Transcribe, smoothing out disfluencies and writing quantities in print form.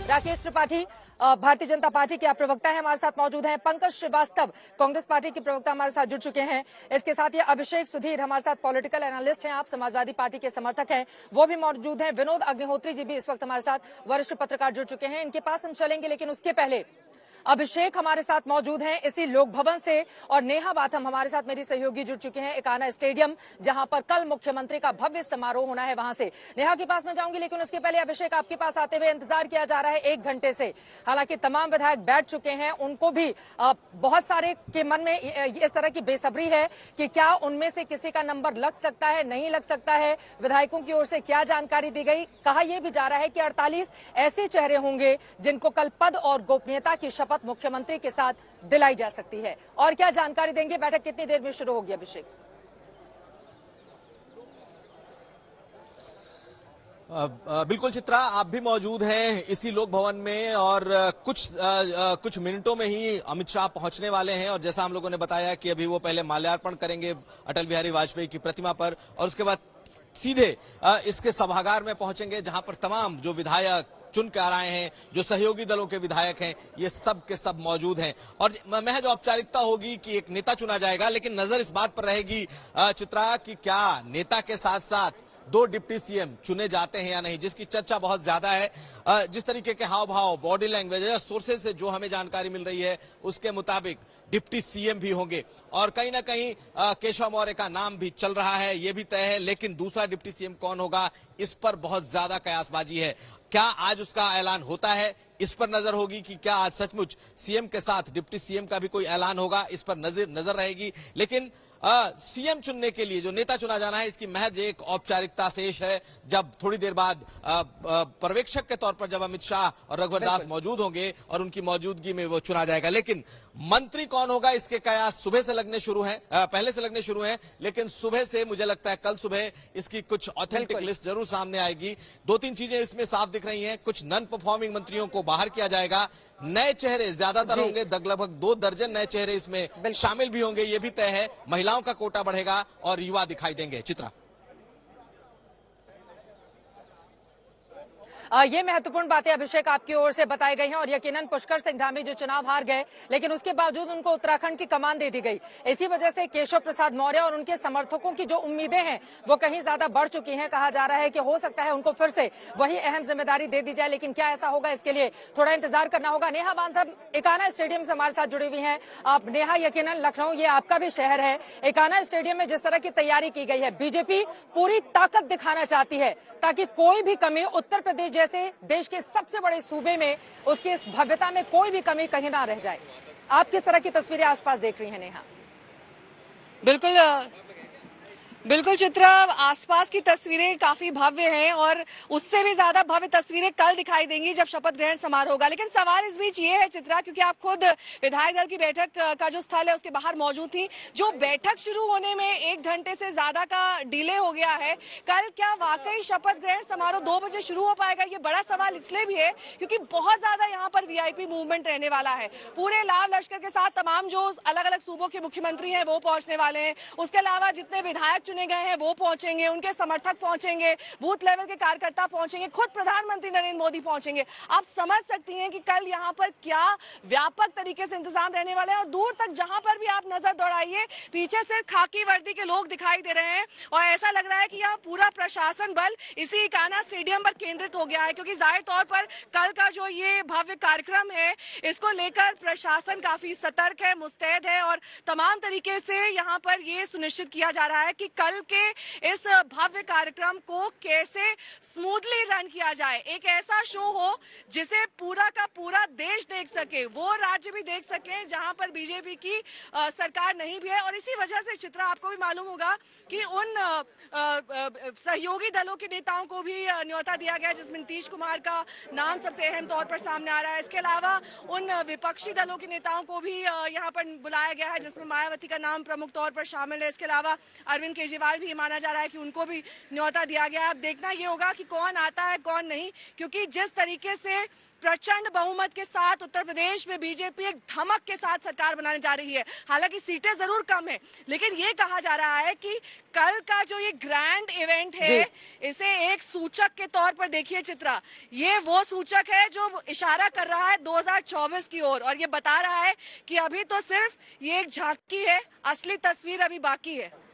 Rakesh Tripathi Bharatiya Janata party के प्रवक्ता हैं, हमारे साथ मौजूद हैं। पंकज श्रीवास्तव कांग्रेस पार्टी के प्रवक्ता हमारे साथ जुड़ चुके हैं। इसके साथ ही अभिषेक सुधीर हमारे साथ पॉलिटिकल एनालिस्ट हैं, आप समाजवादी पार्टी के समर्थक हैं, वो भी मौजूद हैं। विनोद अग्निहोत्री जी भी इस वक्त हमारे साथ वरिष्ठ पत्रकार जुड़ चुके हैं, इनके पास हम चलेंगे, लेकिन उसके पहले अभिषेक हमारे साथ मौजूद हैं इसी लोक भवन से, और नेहा बाथम हमारे साथ मेरी सहयोगी जुड़ चुके हैं इकाना स्टेडियम, जहां पर कल मुख्यमंत्री का भव्य समारोह होना है, वहां से। नेहा के पास मैं जाऊंगी, लेकिन उसके पहले अभिषेक आपके पास आते हुए इंतजार किया जा रहा है 1 घंटे से। हालांकि तमाम विधायक बैठ चुके हैं, उनको भी बहुत सारे के मन में इस तरह की बेसब्री है कि क्या उनमें से किसी का नंबर लग सकता है, नहीं लग सकता है। विधायकों की ओर से क्या जानकारी दी गई? कहा यह भी जा रहा है कि 48 ऐसे चेहरे होंगे जिनको कल पद और गोपनीयता की शपथ मुख्यमंत्री के साथ दिलाई जा सकती है। और क्या जानकारी देंगे? बैठक कितनी देर में शुरू होगी अभिषेक? बिल्कुल चित्रा, आप भी मौजूद हैं इसी लोक भवन में, और कुछ मिनटों में ही अमित शाह पहुंचने वाले हैं। और जैसा हम लोगों ने बताया कि अभी वो पहले माल्यार्पण करेंगे अटल बिहारी वाजपेयी की प्रतिमा पर, और उसके बाद सीधे इसके सभागार में पहुंचेंगे, जहां पर तमाम जो विधायक चुन कर आए हैं, जो सहयोगी दलों के विधायक हैं, ये सब के सब मौजूद हैं। और महज औपचारिकता होगी कि एक नेता चुना जाएगा, लेकिन नजर इस बात पर रहेगी चित्रा कि क्या नेता के साथ साथ 2 डिप्टी सीएम चुने जाते हैं या नहीं, जिसकी चर्चा बहुत ज्यादा है। जिस तरीके के हाव भाव, बॉडी लैंग्वेज, सोर्सेज से जो हमें जानकारी मिल रही है उसके मुताबिक डिप्टी सीएम भी होंगे, और कहीं ना कहीं केशव मौर्य का नाम भी चल रहा है, यह भी तय है। लेकिन दूसरा डिप्टी सीएम कौन होगा, इस पर बहुत ज्यादा कयासबाजी है। क्या आज उसका ऐलान होता है, इस पर नजर होगी कि क्या आज सचमुच सीएम के साथ डिप्टी सीएम का भी कोई ऐलान होगा, इस पर नजर रहेगी। लेकिन सीएम चुनने के लिए जो नेता चुना जाना है, इसकी महज एक औपचारिकता शेष है। जब थोड़ी देर बाद पर्यवेक्षक के तौर पर जब अमित शाह और रघुवर दास मौजूद होंगे और उनकी मौजूदगी में वो चुना जाएगा। लेकिन मंत्री कौन होगा, इसके कयास सुबह से लगने शुरू हैं, पहले से लगने शुरू हैं। लेकिन सुबह से मुझे लगता है कल सुबह इसकी कुछ ऑथेंटिक लिस्ट जरूर सामने आएगी। 2-3 चीजें इसमें साफ दिख रही हैं। कुछ नॉन परफॉर्मिंग मंत्रियों को बाहर किया जाएगा, नए चेहरे ज्यादातर होंगे, लगभग 2 दर्जन नए चेहरे इसमें शामिल भी होंगे, ये भी तय है। महिलाओं का कोटा बढ़ेगा और युवा दिखाई देंगे। चित्रा, ये महत्वपूर्ण बातें अभिषेक आपकी ओर से बताई गई हैं, और यकीनन पुष्कर सिंह धामी जो चुनाव हार गए, लेकिन उसके बावजूद उनको उत्तराखंड की कमान दे दी गई। इसी वजह से केशव प्रसाद मौर्य और उनके समर्थकों की जो उम्मीदें हैं वो कहीं ज्यादा बढ़ चुकी हैं। कहा जा रहा है कि हो सकता है उनको फिर से वही अहम जिम्मेदारी दे दी जाए, लेकिन क्या ऐसा होगा, इसके लिए थोड़ा इंतजार करना होगा। नेहा बाथम इकाना स्टेडियम से हमारे साथ जुड़ी हुई हैं। आप नेहा, यकीनन लखनऊ ये आपका भी शहर है, इकाना स्टेडियम में जिस तरह की तैयारी की गई है, बीजेपी पूरी ताकत दिखाना चाहती है ताकि कोई भी कमी उत्तर प्रदेश जैसे देश के सबसे बड़े सूबे में उसकी इस भव्यता में कोई भी कमी कहीं ना रह जाए। आप किस तरह की तस्वीरें आसपास देख रही हैं नेहा? बिल्कुल चित्रा, आसपास की तस्वीरें काफी भव्य हैं, और उससे भी ज्यादा भव्य तस्वीरें कल दिखाई देंगी जब शपथ ग्रहण समारोह होगा। लेकिन सवाल इस बीच ये है चित्रा, क्योंकि आप खुद विधायक दल की बैठक का जो स्थल है उसके बाहर मौजूद थी, जो बैठक शुरू होने में 1 घंटे से ज्यादा का डिले हो गया है, कल क्या वाकई शपथ ग्रहण समारोह 2 बजे शुरू हो पाएगा? ये बड़ा सवाल इसलिए भी है क्योंकि बहुत ज्यादा यहाँ पर वीआईपी मूवमेंट रहने वाला है। पूरे लाव लश्कर के साथ तमाम जो अलग अलग सूबों के मुख्यमंत्री हैं वो पहुंचने वाले हैं, उसके अलावा जितने विधायक चुने गए हैं वो पहुंचेंगे, उनके समर्थक पहुंचेंगे, बूथ लेवल के कार्यकर्ता पहुंचेंगे, खुद प्रधानमंत्री नरेंद्र मोदी पहुंचेंगे। आप समझ सकती हैं कि कल यहां पर क्या व्यापक तरीके से इंतजाम रहने वाले हैं। और दूर तक जहां पर भी आप नजर दौड़ाइए, पीछे सिर्फ खाकी वर्दी के लोग दिखाई दे रहे हैं, और ऐसा लग रहा है कि यहाँ पूरा प्रशासन बल इसी इकाना स्टेडियम पर केंद्रित हो गया है, क्योंकि जाहिर तौर पर कल का जो ये भव्य कार्यक्रम है इसको लेकर प्रशासन काफी सतर्क है, मुस्तैद है, और तमाम तरीके से यहाँ पर ये सुनिश्चित किया जा रहा है कि कल के इस भव्य कार्यक्रम को कैसे स्मूथली रन किया जाए, एक ऐसा शो हो जिसे पूरा का पूरा देश देख सके, वो राज्य भी देख सके जहां पर बीजेपी की सरकार नहीं भी है। और इसी वजह से चित्रा, आपको भी मालूम होगा कि उन सहयोगी दलों के नेताओं को भी न्योता दिया गया, जिसमें नीतीश कुमार का नाम सबसे अहम तौर पर सामने आ रहा है। इसके अलावा उन विपक्षी दलों के नेताओं को भी यहाँ पर बुलाया गया है, जिसमें मायावती का नाम प्रमुख तौर पर शामिल है। इसके अलावा अरविंद केजरीवाल भी माना जा रहा है कि उनको भी न्योता दिया गया है। अब देखना ये होगा कि कौन आता है कौन नहीं, क्योंकि जिस तरीके से प्रचंड बहुमत के साथ उत्तर प्रदेश में बीजेपी एक धमक के साथ सरकार बनाने जा रही है। हालांकि सीटें जरूर कम है, लेकिन ये कहा जा रहा है कि कल का जो ये ग्रैंड इवेंट है, इसे एक सूचक के तौर पर देखिए चित्रा, ये वो सूचक है जो इशारा कर रहा है 2024 की ओर, और ये बता रहा है कि अभी तो सिर्फ ये एक झांकी है, असली तस्वीर अभी बाकी है।